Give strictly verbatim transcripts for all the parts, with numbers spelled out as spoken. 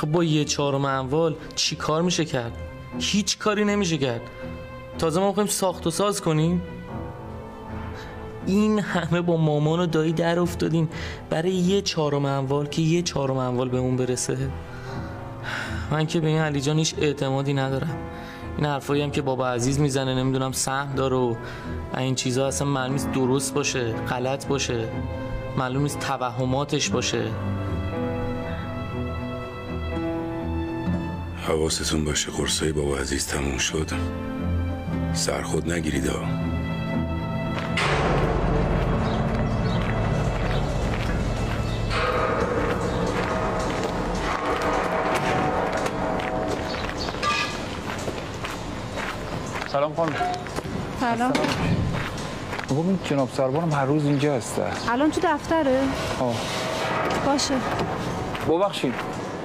خب با یه چهارم اموال چی کار میشه کرد؟ هیچ کاری نمیشه کرد. تازه ما میخوایم ساخت و ساز کنیم. این همه با مامان و دایی در افتادیم برای یه چهارم اموال که یه چهارم اموال بهمون برسه. من که به این علی جان هیچ اعتمادی ندارم. این حرفایی هم که بابا عزیز میزنه نمیدونم سهم داره و این چیزا اصلا معلوم نیست درست باشه غلط باشه، معلوم نیست توهماتش باشه. حواستون باشه قرصای بابا عزیز تموم شد، سر خود نگیرید ها. سلام خانم. سلام. بابا این جناب سربانم هر روز اینجا هسته. الان تو دفتره؟ آه. باشه. ببخشید.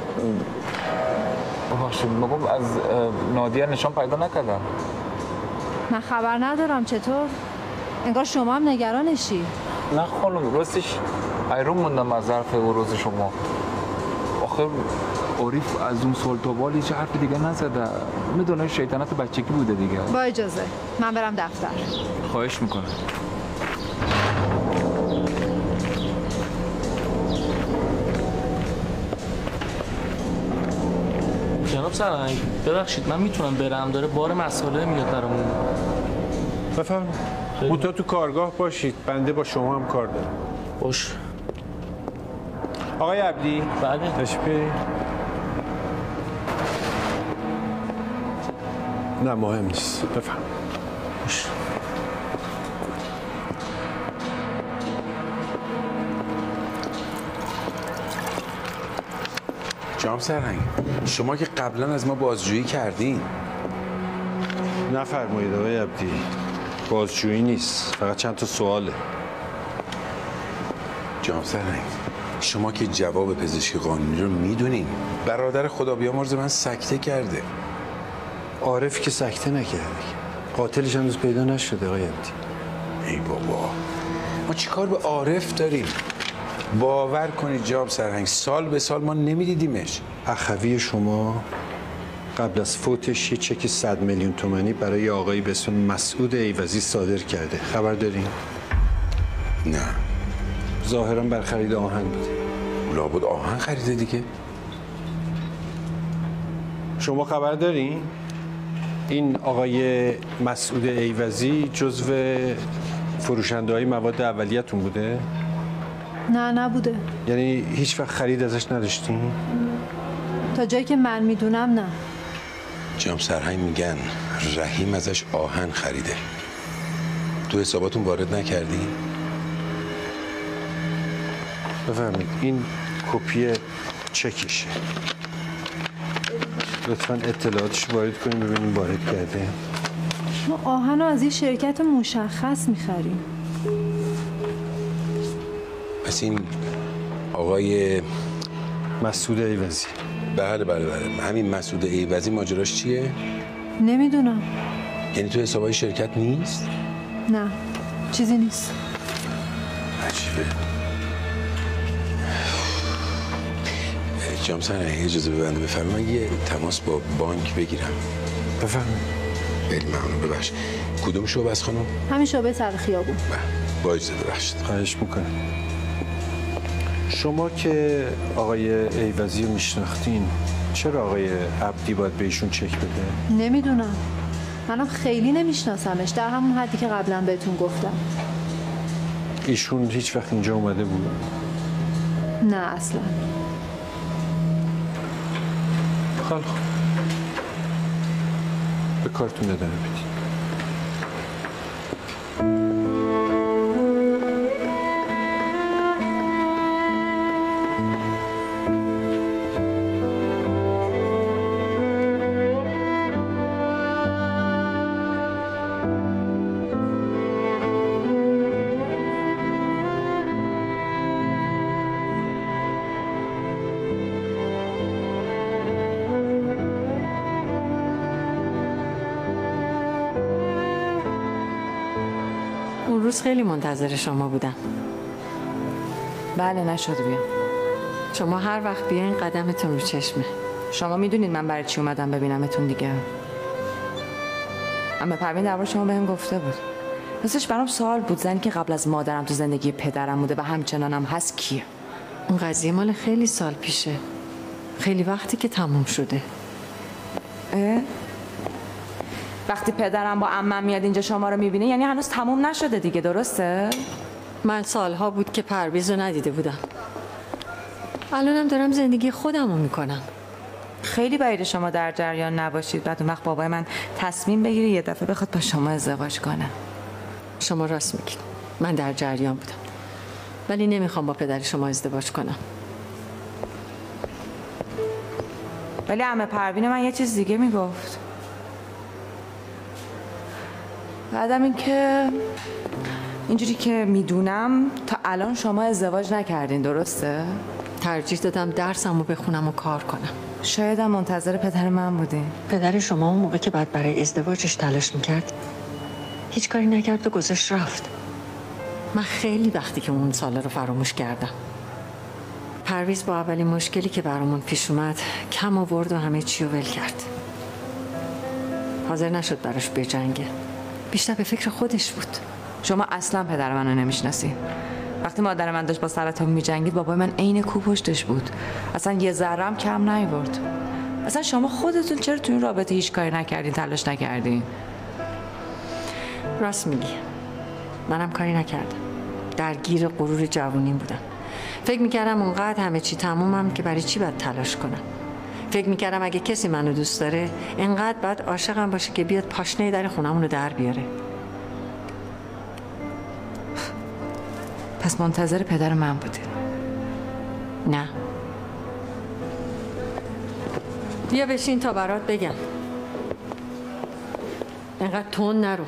ببخشید بابا از نادیه نشان پیدا نکردم. من خبر ندارم. چطور؟ انگار شما هم نگرانشی. نه خانم راستش ایرون موندم از ظرف و روز شما. آخه عریف از اون سلطوال هیچ حرف دیگه نزده. میدونه شیطنت بچگی بوده دیگه. با اجازه من برم دفتر. خواهش میکنم. جناب سرهنگ ببخشید من میتونم برم، داره بار مسئله میاد برامون. بفهم. منتها تو کارگاه باشید، بنده با شما هم کار دارم. باش. آقای عبدی. بله. تشبیه. نه مهم نیست. بفهم. باش. جناب سرهنگ شما که قبلا از ما بازجویی کردین. نفرمایید آقای عبدی، بازجویی نیست، فقط چند تا سواله. جناب سرهنگ شما که جواب پزشکی قانونی رو میدونین. برادر خدا بیامرز من سکته کرده. عارف که سکته نکرده، قاتلش هنوز پیدا نشده آقای عبدی. ای بابا ما چیکار به عارف داریم؟ باور کنید جناب سرهنگ سال به سال ما نمیدیدیمش. اخوی شما قبل از فوتش یه چک صد میلیون تومانی برای آقایی به اسم مسعود ایوزی صادر کرده. خبر دارین؟ نه. ظاهرا بر خرید آهن بوده. لابد آهن خریده دیگه. شما خبر دارین؟ این آقای مسعود ایوزی جزو فروشنده های مواد اولیه‌تون بوده؟ نه نبوده. یعنی هیچ وقت خرید ازش نداشتین؟ تا جایی که من میدونم نه. جناب سرهنگ میگن رحیم ازش آهن خریده. تو حساباتون وارد نکردی؟ بفرمایید این کپی چکشه. لطفاً اطلاعاتش وارد کنیم ببینیم وارد کرده. ما آهن رو از این شرکت مشخص میخریم. پس این آقای مسعود ایوزی. بله بله بله همین مسعود ایوزی ماجراش چیه؟ نمیدونم. یعنی تو حسابای شرکت نیست؟ نه چیزی نیست. عجیبه. جناب سرهنگ اجازه ببنده بفرمایید یه تماس با بانک بگیرم. بفرمایید. خیلی ممنون. ببخشید کدوم شعبه است خانم؟ همین شعبه سر خیابون. با اجازه ببخشید. خواهش میکنم. شما که آقای ایوزی رو میشناختین چرا آقای عبدی باید به ایشون چک بده؟ نمیدونم. منم خیلی نمیشناسمش، در همون حدی که قبلا بهتون گفتم. ایشون هیچ وقت اینجا اومده بود؟ نه اصلا. خیلی خوب. به کارتون ادامه بدید. اون روز خیلی منتظر شما بودم. بله نشد بیام. شما هر وقت بیاین قدمتون رو چشمه. شما میدونید من برای چی اومدم ببینمتون دیگه. اما پروین درباره شما بهم گفته بود. راستش برام سوال بود، زنی که قبل از مادرم تو زندگی پدرم بوده و همچنانم هست کیه؟ اون قضیه مال خیلی سال پیشه. خیلی وقتی که تموم شده. اه؟ وقتی پدرم با عمم میاد اینجا شما رو میبینه یعنی هنوز تموم نشده دیگه، درسته؟ من سالها بود که پرویز رو ندیده بودم. الانم دارم زندگی خودم رو میکنم. خیلی بعید شما در جریان نباشید بعد اون وقت بابای من تصمیم بگیره یه دفعه بخواد با شما ازدواج کنه. شما راست میگید. من در جریان بودم. ولی نمیخوام با پدر شما ازدواج کنم. ولی عمه پروین من یه چیز دیگه میگفت. بعدم اینکه اینجوری که میدونم تا الان شما ازدواج نکردین، درسته؟ ترجیح دادم درسمو بخونم و کار کنم. شاید هم منتظر پدر من بودین. پدر شما اون موقع که بعد برای ازدواجش تلاش میکرد هیچ کاری نکرد و گذاشت رفت. من خیلی وقتی که اون ساله رو فراموش کردم. پرویز با اولین مشکلی که برامون پیش اومد کم آورد و همه چی رو ول کرد. حاضر نشد براش بجنگه. بیشتر به فکر خودش بود. شما اصلا پدر منو نمیشناسین. وقتی مادر من داشت با سرطان میجنگید بابای من عین کو پشتش بود. اصلا یه ذره‌ام کم نیورد. اصلا شما خودتون چرا تو این رابطه هیچ کاری نکردین، تلاش نکردین؟ راست میگی. منم کاری نکردم. درگیر غرور جوونیم بودم. فکر میکردم اونقدر همه چی تمومم که برای چی باید تلاش کنم. فکر میکردم اگه کسی منو دوست داره انقدر باید عاشقم باشه که بیاد پاشنه در خونمون رو در بیاره. پس منتظر پدر من بودی؟ نه. بیا بشین تا برات بگم. انقدر تون نرو.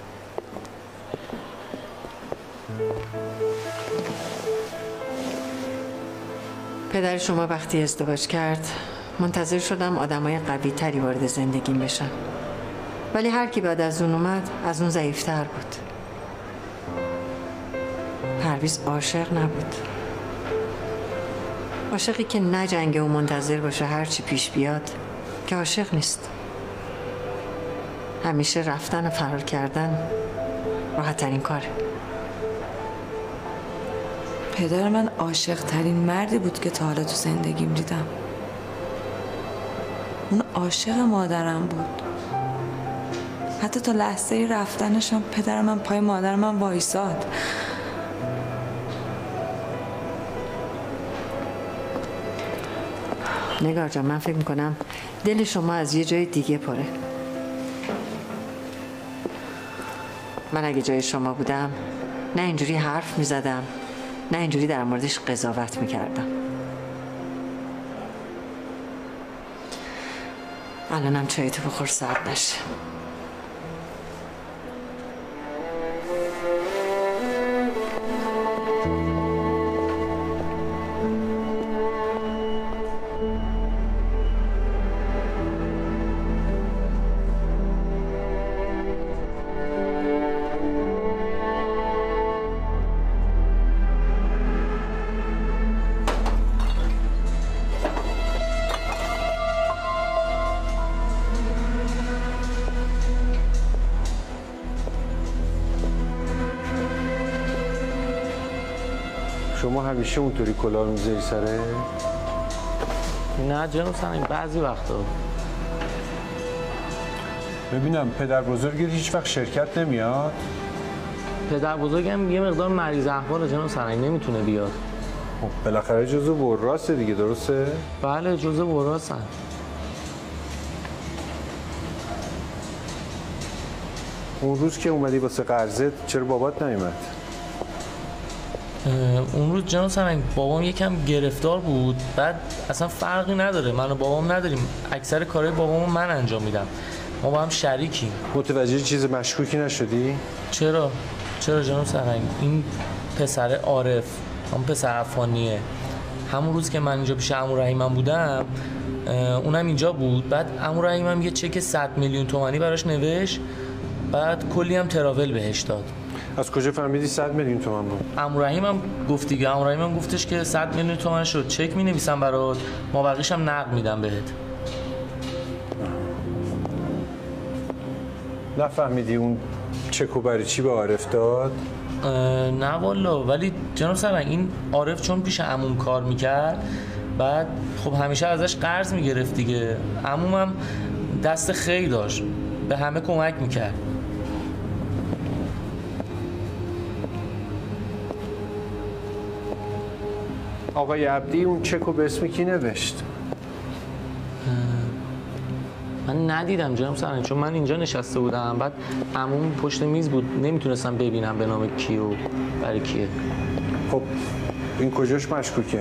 پدر شما وقتی ازدواج کرد منتظر شدم آدمای قوی تری وارد زندگیم بشن. ولی هر کی بعد از اون اومد از اون ضعیفتر بود. پرویز عاشق نبود. عاشقی که نجنگه و منتظر باشه هر چی پیش بیاد که عاشق نیست. همیشه رفتن و فرار کردن راحت ترین کاره. پدر من عاشق ترین مردی بود که تا حالا تو زندگیم دیدم. اون عاشق مادرم بود. حتی تا لحظه رفتنشم پدر من پای مادر من وایساد. نگار جان، من فکر میکنم دل شما از یه جای دیگه پره. من اگه جای شما بودم نه اینجوری حرف میزدم نه اینجوری در موردش قضاوت میکردم. الانم چایتو بخور سرد نشه. شما همیشه اونطوری کلاه رو میذاری سره؟ نه جناب سنگ، بعضی وقتا. ببینم پدر بزرگت هیچ وقت شرکت نمیاد؟ پدر بزرگم یه مقدار مریض احواله جناب سنگ، نمیتونه بیاد. خب بالاخره جزو براسه دیگه، درسته؟ بله جزء براسن. اون روز که اومدی واسه قرضت چرا بابات نیومد؟ اون روز جناب سنگ بابام یکم گرفتار بود. بعد اصلا فرقی نداره، من و بابام نداریم، اکثر کارهای بابامو من انجام میدم. ما با هم شریکیم. متوجه چیز مشکوکی نشدی؟ چرا؟ چرا جناب سنگ؟ این پسر عارف، هم پسر افغانیه. همون روز که من اینجا پیش عمو رحیمم بودم اونم اینجا بود. بعد عمو رحیمم یه چک صد میلیون تومانی براش نوشت، بعد کلی هم تراول بهش داد. از کجا فهمیدی صد میلیون تومان بود؟ عمو رحیمم گفت دیگه. عمو رحیمم گفتش که صد میلیون تومان شد، چک می‌نویسم برات، ما بقیش هم نقد میدم بهت. نفهمیدی اون چکو برای چی به عارف داد؟ نه والا، ولی جناب سرنگ این عارف چون پیش عموم کار میکرد بعد خب همیشه ازش قرض میگرفت دیگه. عمومم دست خیر داشت، به همه کمک میکرد. آقای عبدی اون چکو به اسم کی نوشت؟ من ندیدم جناب سرنگ، چون من اینجا نشسته بودم، بعد عموم پشت میز بود، نمیتونستم ببینم به نام کی و برای کیه. خب این کجاش مشکوکه؟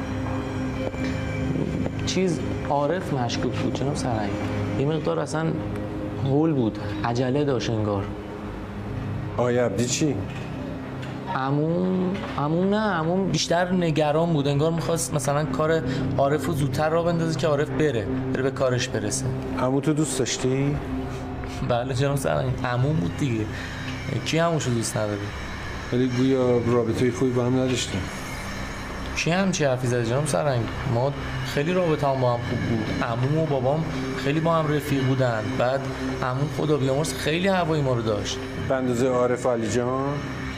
چیز عارف مشکوک بود جناب سرنگ، یه مقدار اصلا هول بود، عجله داشت انگار. آقای عبدی چی؟ عموم عموم نه عموم بیشتر نگران بود، انگار میخواست مثلا کار عارف رو زودتر راه بندازه که عارف بره بره به کارش برسه. عمو تو دوست داشتی؟ بله جناب سرنگ، عموم بود دیگه، کی عموشو دوست نداره؟ ولی گویا رابطه خوبی با هم نداشتیم. کی همچی حرفی زده جناب سرنگ؟ ما خیلی رابطه هم با هم خوب بود، عموم و بابام خیلی با هم رفیق بودن، بعد عموم خدا بیامرز خیلی هوای ما رو داشت. به اندازه عارف و علی جان؟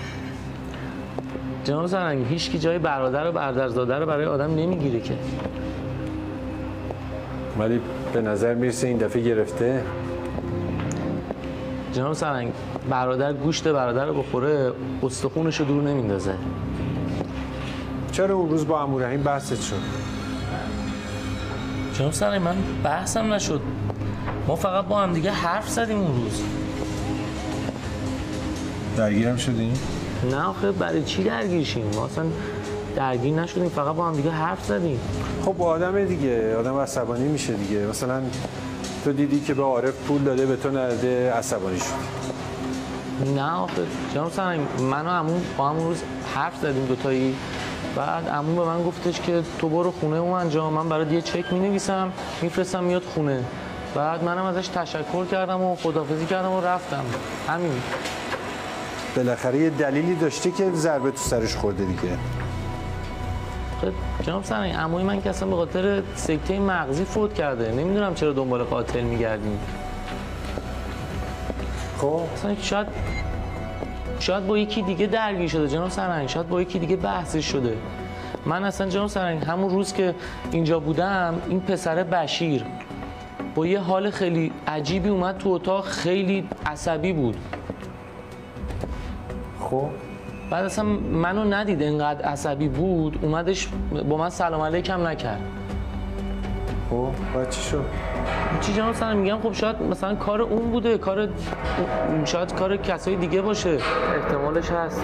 جناب سرنگ هیچ کی جای برادر و برادرزاده رو برای آدم نمیگیره که. ولی به نظر میرسه این دفعه گرفته. جناب سرنگ برادر گوشت برادر رو بخوره استخونش رو دور نمیندازه. چرا اون روز با عمو رحیم بحثت شد؟ جناب سرنگ من بحثم نشد، ما فقط با هم دیگه حرف زدیم اون روز. درگیرم شدیم؟ نه آخه برای چی درگیر شیم؟ ما اصلا درگیر نشدیم، فقط با هم دیگه حرف زدیم. خب آدم دیگه، آدم عصبانی میشه دیگه. مثلا تو دیدی که به عارف پول داده به تو نده، عصبانی شد. نه آخه جناب سرنگ من و عموم با هم روز حرف زدیم دوتایی، بعد عموم به من گفتش که تو برو خونه اون انجام، من برات یه چک مینویسم میفرستم میاد خونه. بعد منم ازش تشکر کردم و خداحافظی کردم و رفتم. همین. بالاخره یه دلیلی داشته که ضربه تو سرش خورده دیگه. خب جناب سرنگ عموی من که اصلا به خاطر سکته مغزی فوت کرده، نمیدونم چرا دنبال قاتل میگردیم. خب اصلا شاید شاید با یکی دیگه درگیر شده جناب سرنگ، شاید با یکی دیگه بحثش شده. من اصلا جناب سرنگ همون روز که اینجا بودم این پسر بشیر با یه حال خیلی عجیبی اومد تو اتاق، خیلی عصبی بود. خب بعد اصلا منو ندید انقدر عصبی بود، اومدش با من سلام علیکم نکرد. خب بعد چی شد؟ چی جناب سرنگ میگم خب شاید مثلا کار اون بوده، کار شاید کار کسای دیگه باشه، احتمالش هست.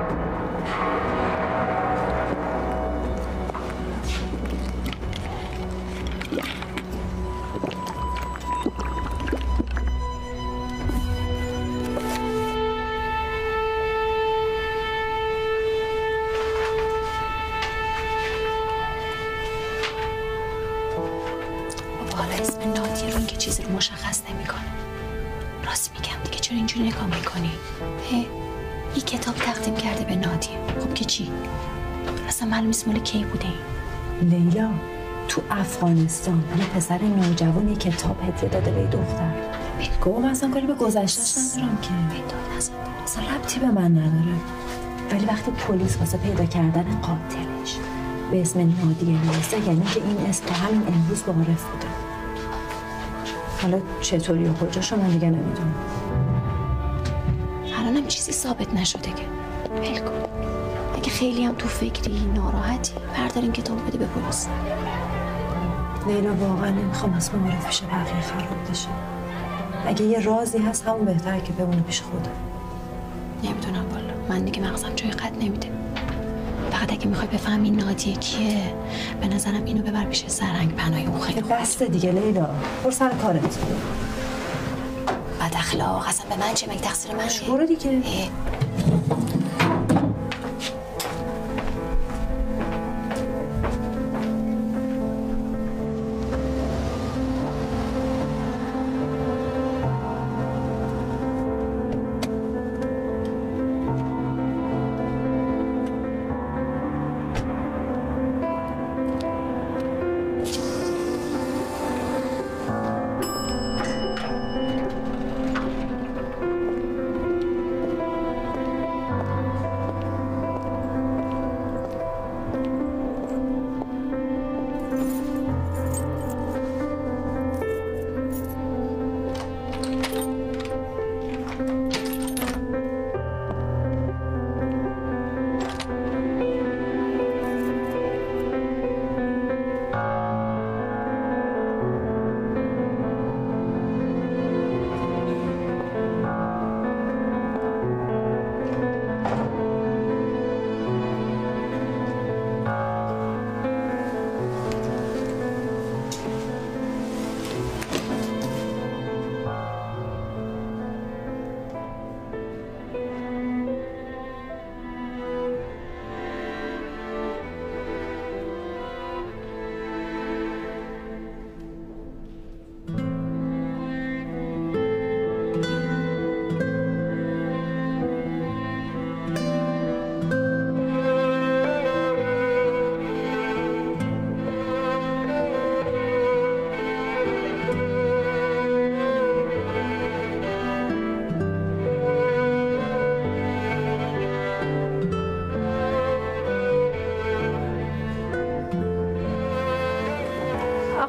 مشخص نمیکنه. راست میگم دیگه، چرا اینجوری نگاه میکنی؟ هی این کتاب تقدیم کرده به نادی. خب که چی؟ اصلا معلوم نیست مال کی بوده این. لیلا تو افغانستان یه پسر نوجوان کتاب هدیه داده به دختر. گفت اصلا کاری به گذشته‌اش ندارم که. اصلا ربطی به من نداره. ولی وقتی پلیس واسه پیدا کردن قاتلش به اسم نادی نویسه، یعنی که این اسم تا همین امروز به عارف بوده. حالا چطوری و کجاشو من دیگه نمیدونم. الانم چیزی ثابت نشده که. ول کن. اگه خیلی هم تو فکری ناراحتی بردارین کتابو بده به پلیس. لیلا واقعا نمیخوام اسم عارف بشه بقیه خراب بشه. اگه یه رازی هست همون بهتره که بمونه پیش خودم. نمیدونم والا، من دیگه مغزم جای قد نمیده. فقط اگه میخوای بفهمی نادیه کیه، به نظرم اینو ببر پیش سرنگ پناهی، اون خیلی خوبه. بسته دیگه لیلا، برو سر کارت. بد اخلاق، اصلا به من چه؟ مگه تقصیر منه؟ برو دیگه.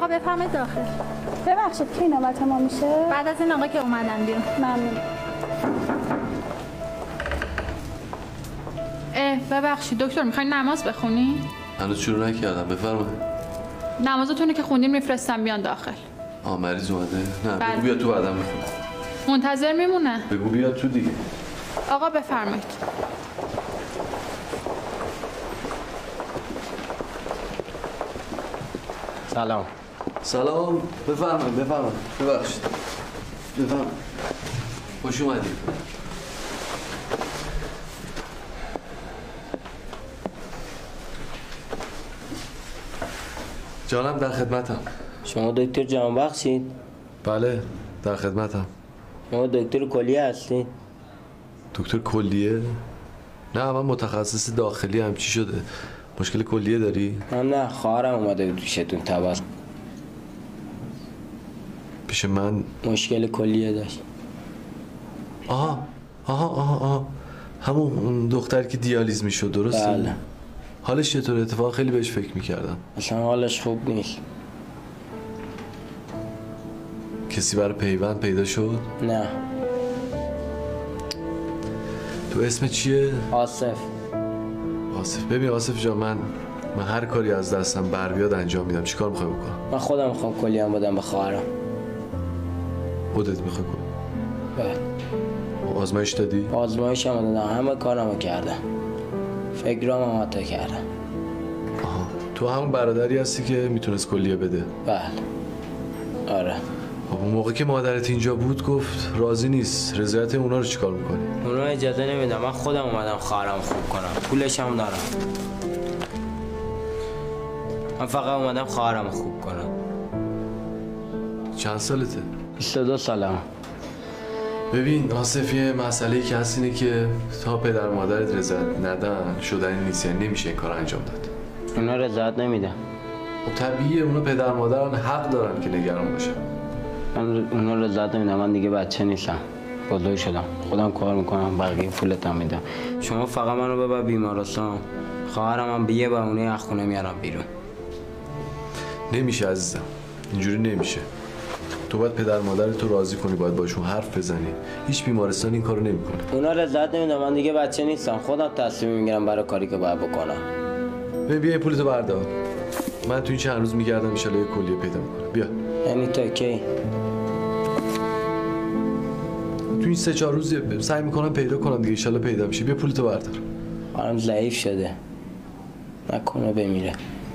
آقا بفرمایید داخل. ببخشید کی نوبت ما میشه؟ بعد از این آقا که اومدن بیرون. ممنون. اه ببخشید دکتر میخواین نماز بخونی؟ هنوز شروع نکردم، بفرمایید. نمازتونه که خوندین میفرستم بیان داخل. آه مریض اومده؟ نه بله. بگو بیا تو بعدم بخونم. منتظر میمونه. بگو بیا تو دیگه. آقا بفرمایید. سلام. سلام، بفرمایید بفرمایید. ببخشید. بفرمایید. خوش اومدید. جانم در خدمتم. شما دکتر جانبخشید؟ بله در خدمتم. شما دکتر کلیه هستید؟ دکتر کلیه؟ نه من متخصص داخلی هم. چی شده؟ مشکل کلیه داری؟ من نه خواهرم اومده بود پیشتون تبر. پیش من؟ مشکل کلیه داشت. آها آها آها آها همون دختری که دیالیز میشد درسته؟ بله. حالش چطور؟ اتفاق خیلی بهش فکر میکردم. اصلا حالش خوب نیست. کسی برای پیوند پیدا شد؟ نه. تو اسم چیه؟ آصف. آصف. ببین آصف جان، من من هر کاری از دستم بر بیاد انجام میدم. چیکار میخوای بکنم؟ من خودم میخوام کلیه‌ام بدم به خواهرم. خودت میخوای کنی؟ بله. آزمایش دادی؟ آزمایش هم دادم، همه کارمو کردم. فکرام هم حتی کردم. آها تو همون برادری هستی که میتونست کلیه بده؟ بله. آره. خب اون موقع که مادرت اینجا بود گفت راضی نیست. رضایت اونا رو چیکار میکنی؟ اونا اجازه نمیدم. من خودم اومدم خواهرم خوب کنم. پولش هم دارم. من فقط اومدم خواهرم خوب کنم. چند سالته؟ بیست و دو سالم. ببین آصف، یه مسئله که هست اینه که تا پدر مادرت رضایت ندن شدنی نیست، یعنی نمیشه این کار انجام داد. اونا رضایت نمیدن. خب طبیعیه، اونا پدر مادرن حق دارن که نگران باشن. من اونا رضایت نمیدم. من دیگه بچه نیستم. بزرگ شدم. خودم کار میکنم، بقیه پولتم میدم. شما فقط منو ببر بیمارستان. خواهرم هم بیه با اونه از خونه میارم بیرون. نمیشه عزیزم، اینجوری نمیشه. تو باید پدر مادر تو راضی کنی، باید باشون حرف بزنی. هیچ بیمارستان این کارو نمیکنه. اونا رضایت نمیدن. من دیگه بچه نیستم. خودم تصمیم میگیرم برای کاری که باید بکنم. ببین بیا این پولتو بردار. من تو این چند روز میگردم ان شاءالله یه کلیه پیدا میکنم. بیا. یعنی تا کی؟ تو این سه چهار روز سعی میکنم پیدا کنم دیگه، ان شاءالله پیدا میشه. بیا پولتو بردار. خانم ضعیف شده. نکنه بمیره.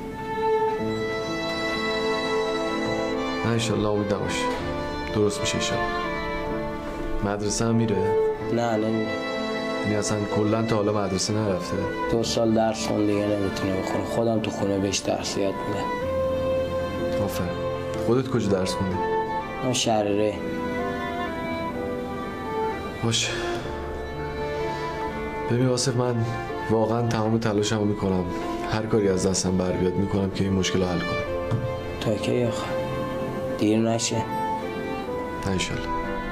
نه ان شاءالله امید نباش. درست میشه ان شاءالله. مدرسه هم میره؟ نه نمیره. یعنی اصلا کلا تا حالا مدرسه نرفته؟ دو سال درس خون دیگه نمیتونه بخونه. خودم تو خونه بهش درس یاد میدم. آفرین. خودت کجا درس خوندی؟ من شهرره. باشه. ببین آصف، من واقعا تمام تلاشمو میکنم، هر کاری از دستم بر بیاد میکنم که این مشکل رو حل کنم. تا کی آخه؟ دیر نشه. نه ان شاءالله.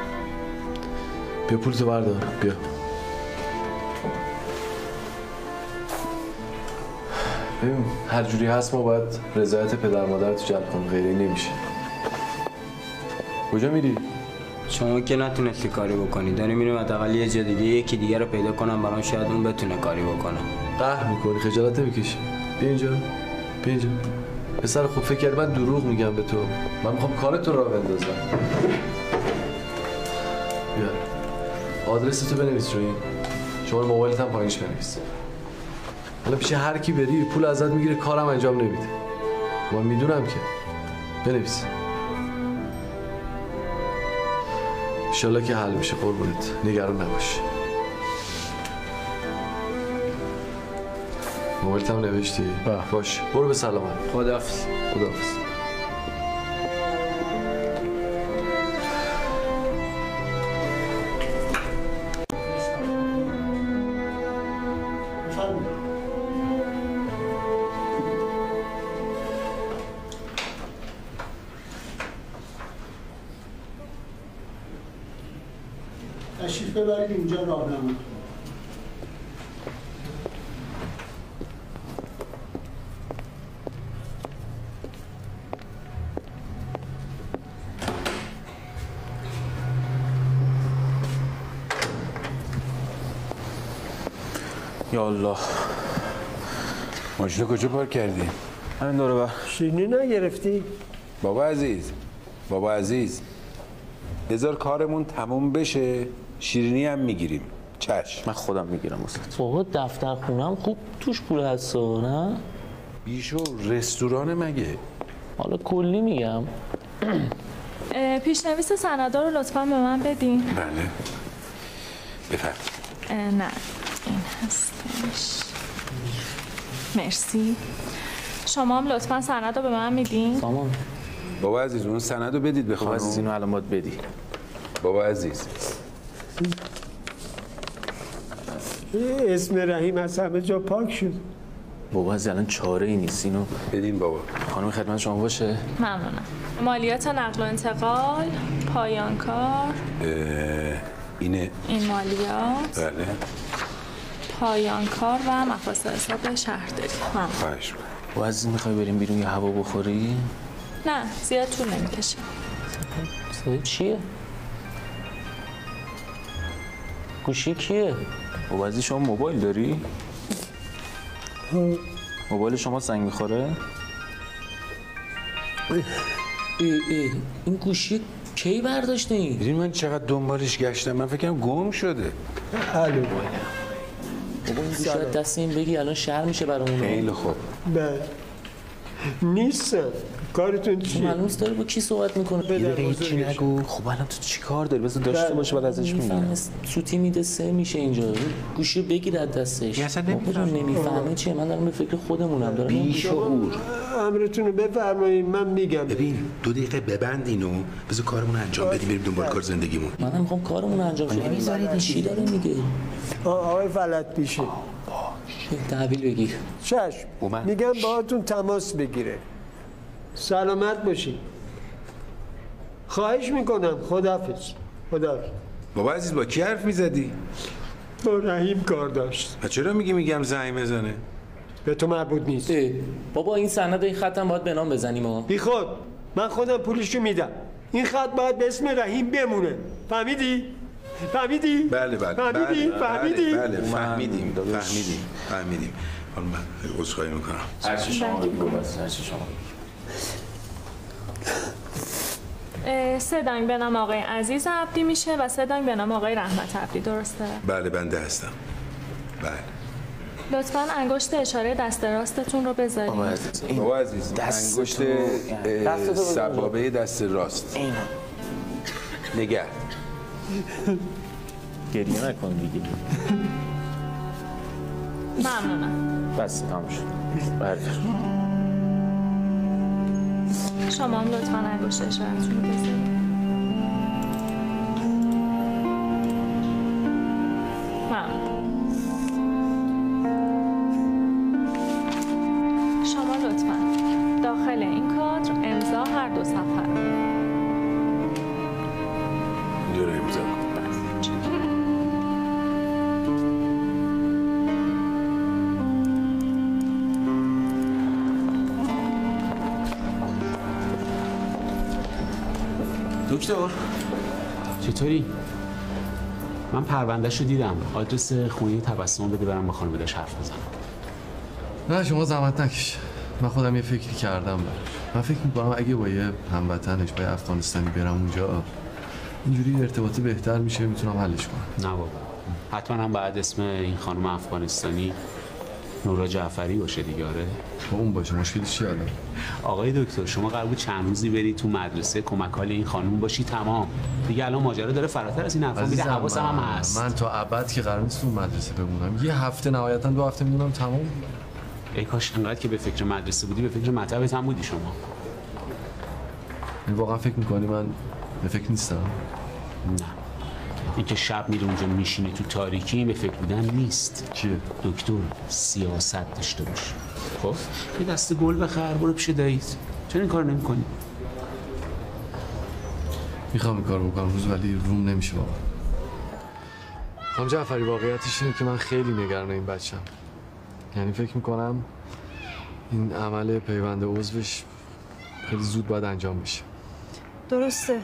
بیا پولتو بردار. بیا. ببین هر جوری هست ما باید رضایت پدر مادر تو جلب کنیم، غیره نمیشه. کجا میری؟ شما که نتونستی کاری بکنی، داری میریم حداقل یه جا دیگه یکی دیگه رو پیدا کنم برام، شاید اون بتونه کاری بکنه. قهر میکنی، خجالت نمیکشی؟ بیا اینجا. بیا اینجا. پسر خوب، فکر کردی من دروغ میگم به تو؟ من میخوام کارت رو راه بندازم. بیا. آدرس تو بنویس روی این. شما موبایلت هم پایینش بنویس. حالا پیش هر کی بری پول ازت میگیره، کارم انجام نمیده. من میدونم که. بنویس. انشالله که حل میشه قربونت. نگران نباش. موبایلت هم نوشتی؟ باش. برو به سلامت. خداحافظ. خداحافظ. تشریف ببرید اینجا راهنما. یا الله. ماشین کجا پارک کردی؟ همین دور بر. شیرینی نگرفتی؟ بابا عزیز، بابا عزیز، بذار کارمون تموم بشه، شیرینی هم میگیریم. چشم. من خودم میگیرم واسه. بابا دفتر خونم خوب توش پول هست نه؟ بیشو رستوران مگه؟ حالا کلی میگم. پیشنویس سندا رو لطفاً به من بدین. بله. بفرم. نه این هستش. مرسی. شما هم لطفاً سند رو به من میدین؟ سامان. بابا عزیز اون سند رو بدید به خانم. بابا عزیز اینو الان باید بدی. بابا عزیز. اسم رحیم از همه جا پاک شد. بابا عزیز الان چاره ای نیست، اینو بدین بابا. خانم خدمت شما باشه. ممنونم. مالیات نقل و انتقال، پایان کار. اینه. این مالیات. بله. پایان کار و مفاسد حساب شهرداری. ممنون. خواهش می‌کنم. بابا عزیز میخوای بریم بیرون یه هوا بخوری؟ نه زیاد طول نمیکشه. صدای چیه؟ گوشی کیه؟ بابا عزیز شما موبایل داری؟ موبایل شما زنگ میخوره؟ ای ای این گوشی کی برداشته این؟ دیدین من چقدر دنبالش گشتم، من فکرم گم شده. الو. بابا این گوشی دست این بگی الان شهر میشه برامون. خیلی خوب. بله. نیستم. کارتون چیه؟ معلوم است داره با کی صحبت میکنه. یه دقیقه هیچی نگو. خب الان تو چی کار داری؟ بذار داشته باشه بعد ازش میگم. سوتی میده سه میشه اینجا. گوشی بگیر از دستش. اصلا نمیفهمه. نمیفهمه چیه؟ من دارم به فکر خودمونم دارم. بیشعور. امرتون رو بفرمایید من میگم. ببین دو دقیقه ببند اینو، بذار کارمون رو انجام بدیم بریم دنبال کار زندگیمون. منم میخوام کارمون رو انجام شه. نمیذارید چی داره میگه؟ آقای فلت پیشه. تحویل بگیر. چشم. میگم باهاتون تماس بگیره. سلامت باشین. خواهش میکنم. خداحافظ. خداحافظ. بابا عزیز با کی حرف میزدی؟ با رحیم کار داشت. و چرا میگی میگم زنگ بزنه؟ به تو مربوط نیست. بابا این سند این خطم باید به نام بزنیم ها. بی خود. من خودم پولشو میدم. این خط باید به اسم رحیم بمونه. فهمیدی؟ فهمیدی؟ بله بله. فهمیدی؟ بله فهمیدی؟ بله, بله. فهمیدیم. فهمیدیم. فهمیدیم. حالا من عذرخواهی میکنم. هر چی شما بگو بس، هر چی شما سه دنگ به نام آقای عزیز عبدی میشه و سه دنگ به نام آقای رحمت عبدی، درسته؟ بله بنده هستم. بله. لطفاً انگشت اشاره دست راستتون رو بذارید. بابا عزیز بابا عزیز انگشت سبابه دست راست. اینو نگه. گریه نکن دیگه. ممنونم. بس تمام شد. بردار. شما هم لطفاً انگشت اشارتون رو بذارید. ممنون. شما لطفاً داخل این کادر امضا هر دو صفحه رو. اینجا رو امضا کن. دکتر چطوری؟ من پروندهشو دیدم. آدرس خونه تبسم بده برم با خانواده‌اش حرف بزنم. نه شما زحمت نکش. من خودم یه فکری کردم براش. من فکر می‌کنم اگه با یه هموطنش با یه افغانستانی برم اونجا اینجوری ارتباطی بهتر میشه، میتونم حلش کنم. نه بابا. حتما هم بعد اسم این خانم افغانستانی نورا جعفری باشه دیگه. آره اون باشه. مشکلی چیه الان؟ آقای دکتر شما قرار بود چند روزی بری تو مدرسه کمک حال این خانم باشی، تمام دیگه. الان ماجرا داره فراتر از این حرفا میره. حواسم هم هست. من تا ابد که قرار نیست تو مدرسه بمونم. یه هفته نهایتا دو هفته میمونم تمام. ای کاش انقدر که به فکر مدرسه بودی به فکر مطبت هم بودی شما. واقعا فکر می‌کنی من به فکر نیستم؟ نه. این که شب میره اونجا میشینه تو تاریکی به فکر بودن نیست. چیه؟ دکتر سیاست داشته باش. خب یه دسته گل بخر برو پیش داییت. چرا این کار نمی‌کنی؟ میخوام این کار بکنم روز ولی روم نمیشه بابا. خانم جعفری واقعیتش اینه که من خیلی نگران این بچه‌م. یعنی فکر میکنم این عمل پیوند عضوش خیلی زود باید انجام بشه. درسته.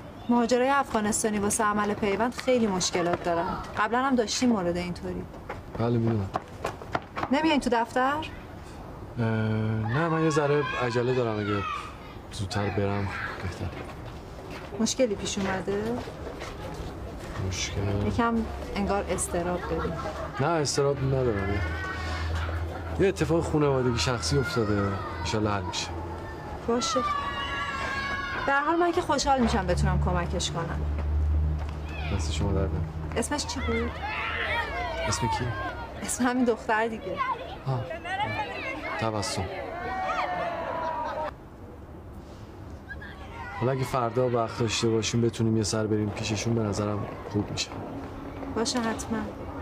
مهاجرای افغانستانی واسه عمل پیوند خیلی مشکلات دارن. قبلا هم داشتیم مورد اینطوری. بله میدونم. نمیاین تو دفتر؟ نه من یه ذره عجله دارم، اگه زودتر برم بهتره. مشکلی پیش اومده؟ مشکل؟ یکم انگار استراب داری. نه استراب ندارم. یه اتفاق خانوادگی شخصی افتاده، انشالله حل میشه. باشه. در حال من که خوشحال میشم بتونم کمکش کنم. دست شما درد. اسمش چی بود؟ اسم کی؟ اسم همین دختر دیگه. ها. تبسم. حالا اگه فردا وقت داشته باشیم بتونیم یه سر بریم پیششون، به نظرم خوب میشه. باشه حتما.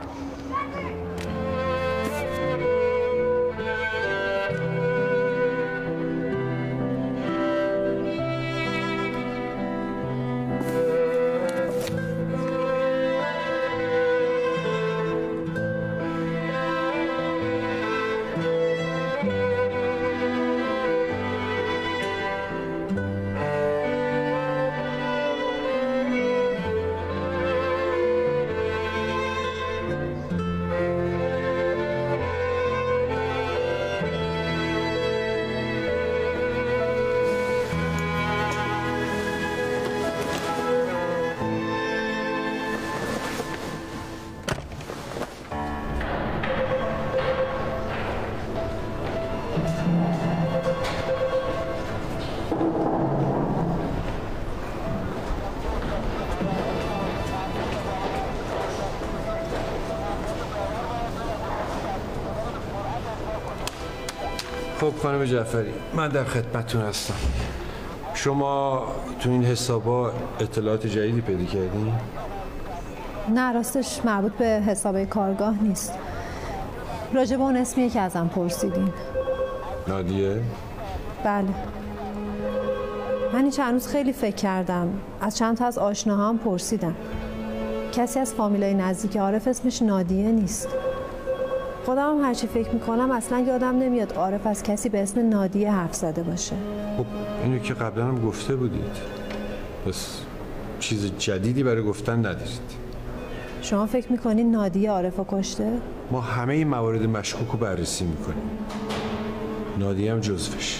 خب خانم جعفری، من در خدمتتون هستم. شما تو این حسابا اطلاعات جدیدی پیدا کردین؟ نه راستش مربوط به حساب کارگاه نیست. راجع به اون اسمیه که ازم پرسیدین. نادیه؟ بله. من این چند روز خیلی فکر کردم. از چند تا از آشناهام پرسیدم. کسی از فامیلای نزدیک عارف اسمش نادیه نیست. خودم هم هرچی فکر میکنم اصلا یادم نمیاد عارف از کسی به اسم نادیه حرف زده باشه. خب اینو که قبلا هم گفته بودید. بس چیز جدیدی برای گفتن ندارید. شما فکر میکنین نادیه عارفو کشته؟ ما همه این موارد مشکوک رو بررسی میکنیم. نادیه هم جزوش.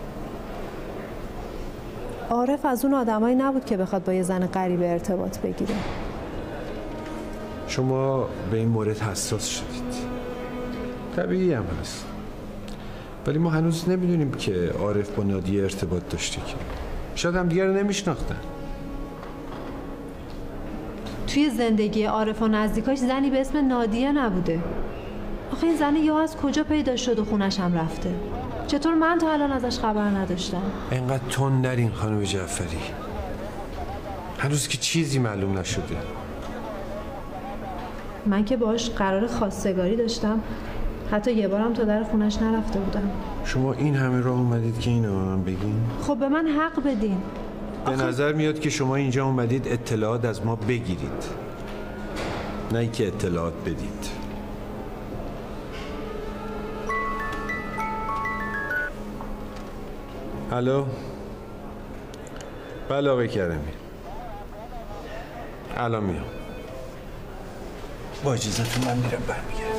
عارف از اون آدمایی نبود که بخواد با یه زن غریبه ارتباط بگیره. شما به این مورد حساس شدید. طبیعی هم هست. ولی ما هنوز نمیدونیم که عارف با نادیه ارتباط داشته که. شاید هم دیگر رو نمیشناختن. توی زندگی عارف و نزدیکاش زنی به اسم نادیه نبوده. آخه این زن یا از کجا پیدا شد و خونش هم رفته؟ چطور من تا الان ازش خبر نداشتم؟ اینقدر تند نرین خانم جعفری. هنوز که چیزی معلوم نشده. من که باهاش قرار خواستگاری داشتم. حتی یه بارم تا در خونش نرفته بودم. شما این همه راه اومدید که اینو به من بگین؟ خب به من حق بدین. به آخه... نظر میاد که شما اینجا اومدید اطلاعات از ما بگیرید، نه اینکه اطلاعات بدید. الو. بله آقای کریمی. الان میام. با اجازهتون من میرم برمیگردم.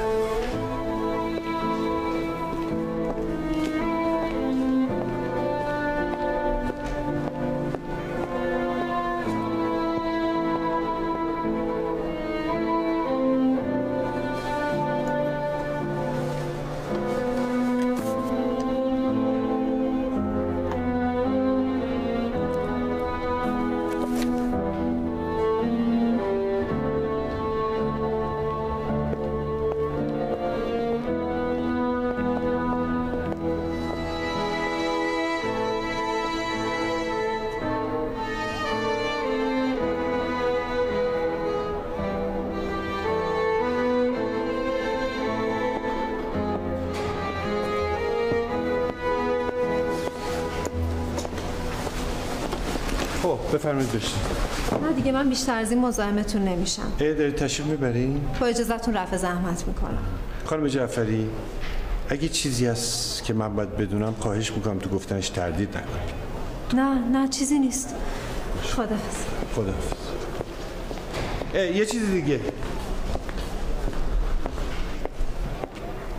بفرمایید بشین. نه دیگه من بیشتر از این مزاحمتون نمیشم. ای داری تشریف میبرین؟ با اجازهتون رفع زحمت میکنم. خانم جعفری، اگه چیزی هست که من باید بدونم خواهش میکنم تو گفتنش تردید نکنید. نه نه چیزی نیست. خداحافظ. خداحافظ. یه چیزی دیگه.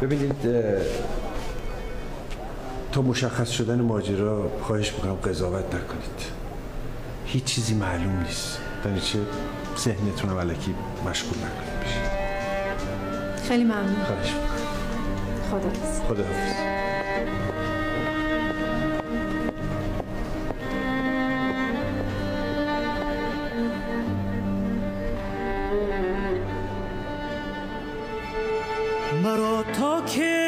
ببینید تا مشخص شدن ماجرا خواهش میکنم قضاوت نکنید. هیچ چیزی معلوم نیست. در چه ذهنتون رو الکی مشغول نکنید بشه. خیلی ممنون. خواهش میکنم. خداحافظ. خداحافظ. مرا تا که